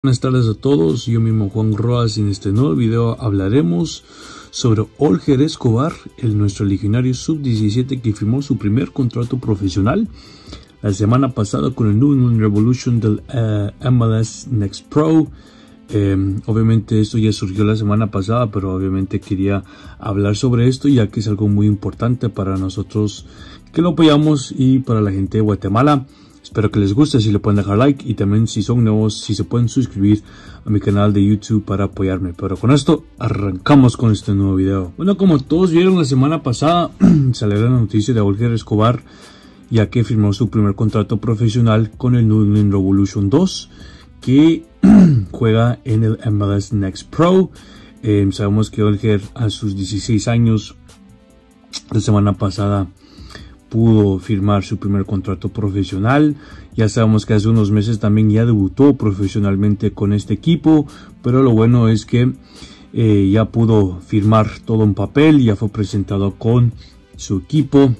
Buenas tardes a todos, yo mismo Juan Roas y en este nuevo video hablaremos sobre Olger Escobar, nuestro legionario sub-17 que firmó su primer contrato profesional la semana pasada con el New England Revolution del MLS Next Pro. Obviamente esto ya surgió la semana pasada, pero obviamente quería hablar sobre esto ya que es algo muy importante para nosotros que lo apoyamos y para la gente de Guatemala. Espero que les guste, si le pueden dejar like y también si son nuevos, si se pueden suscribir a mi canal de YouTube para apoyarme. Pero con esto arrancamos con este nuevo video. Bueno, como todos vieron la semana pasada, salió la noticia de Olger Escobar, ya que firmó su primer contrato profesional con el New England Revolution 2, que juega en el MLS Next Pro. Sabemos que Olger a sus 16 años, la semana pasada, pudo firmar su primer contrato profesional. Ya sabemos que hace unos meses también ya debutó profesionalmente con este equipo, pero lo bueno es que ya pudo firmar todo en papel, ya fue presentado con su equipo.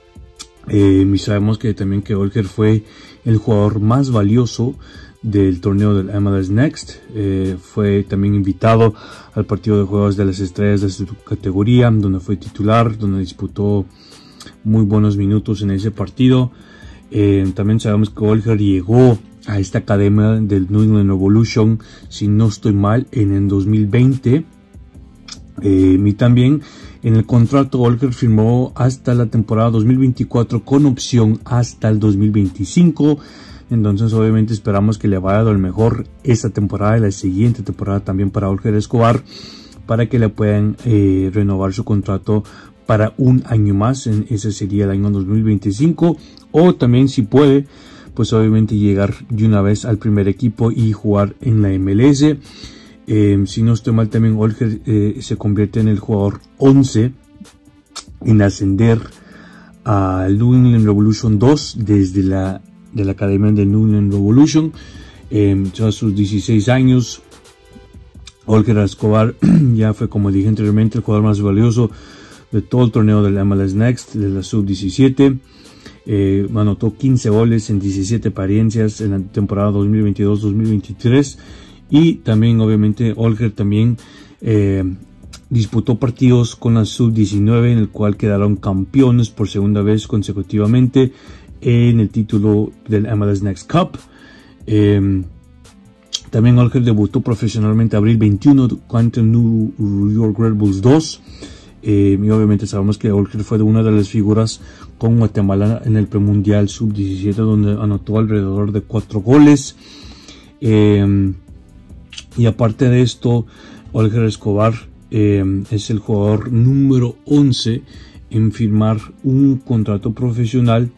Y sabemos que también que Olger fue el jugador más valioso del torneo del MLS Next. Fue también invitado al partido de Juegos de las Estrellas de su categoría, donde fue titular, donde disputó muy buenos minutos en ese partido. También sabemos que Olger llegó a esta academia del New England Revolution, si no estoy mal, en el 2020. Y también en el contrato Olger firmó hasta la temporada 2024 con opción hasta el 2025. Entonces obviamente esperamos que le vaya a dar mejor esta temporada y la siguiente temporada también para Olger Escobar, para que le puedan renovar su contrato para un año más. Ese sería el año 2025, o también si puede, pues obviamente llegar de una vez al primer equipo y jugar en la MLS. Si no estoy mal, también Olger se convierte en el jugador 11 en ascender al New England Revolution 2 desde la academia del New England Revolution. A sus 16 años, Olger Escobar ya fue, como dije anteriormente, el jugador más valioso de todo el torneo del MLS Next, de la sub-17. Anotó 15 goles en 17 apariencias en la temporada 2022-2023. Y también obviamente Olger también disputó partidos con la sub-19, en el cual quedaron campeones por segunda vez consecutivamente en el título del MLS Next Cup. También Olger debutó profesionalmente abril 21 contra el New York Red Bulls 2. Y obviamente sabemos que Olger fue de una de las figuras con Guatemala en el premundial sub-17, donde anotó alrededor de 4 goles. Y aparte de esto, Olger Escobar es el jugador número 11 en firmar un contrato profesional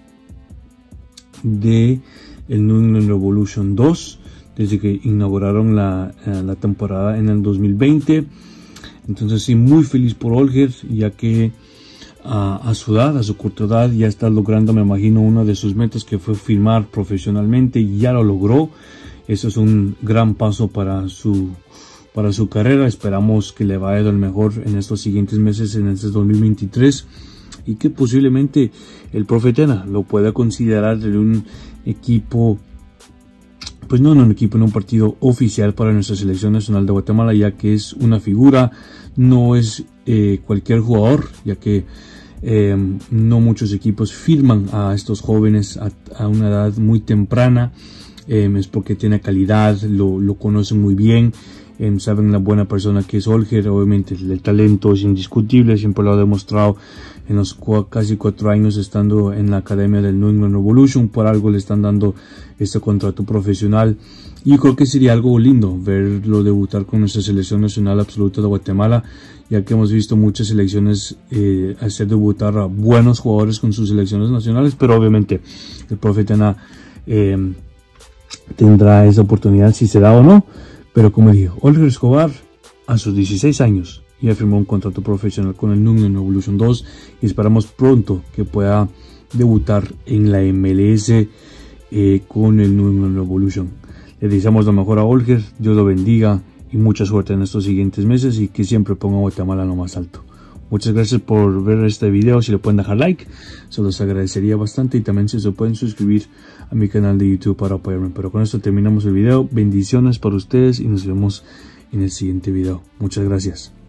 de el New England Revolution 2 desde que inauguraron la temporada en el 2020. Entonces sí, muy feliz por Olger, ya que a su edad, a su corta edad, ya está logrando, me imagino, una de sus metas, que fue firmar profesionalmente, y ya lo logró. Eso es un gran paso para su carrera. Esperamos que le vaya del mejor en estos siguientes meses, en este 2023, y que posiblemente el Profe Tena lo pueda considerar de un equipo, pues no en un equipo, en un partido oficial para nuestra selección nacional de Guatemala, ya que es una figura, no es cualquier jugador, ya que no muchos equipos firman a estos jóvenes a una edad muy temprana. Es porque tiene calidad, lo conocen muy bien, saben la buena persona que es Olger. Obviamente el talento es indiscutible, siempre lo ha demostrado en los casi 4 años estando en la academia del New England Revolution. Por algo le están dando este contrato profesional, y creo que sería algo lindo verlo debutar con nuestra selección nacional absoluta de Guatemala, ya que hemos visto muchas selecciones hacer debutar a buenos jugadores con sus selecciones nacionales, pero obviamente el Profe Tena tendrá esa oportunidad si se da o no. Pero como digo, Olger Escobar a sus 16 años ya firmó un contrato profesional con el New England Revolution 2, y esperamos pronto que pueda debutar en la MLS con el New England Revolution. Le deseamos lo mejor a Olger, Dios lo bendiga y mucha suerte en estos siguientes meses, y que siempre ponga a Guatemala en lo más alto. Muchas gracias por ver este video. Si le pueden dejar like, se los agradecería bastante, y también se pueden suscribir a mi canal de YouTube para apoyarme. Pero con esto terminamos el video. Bendiciones para ustedes y nos vemos en el siguiente video. Muchas gracias.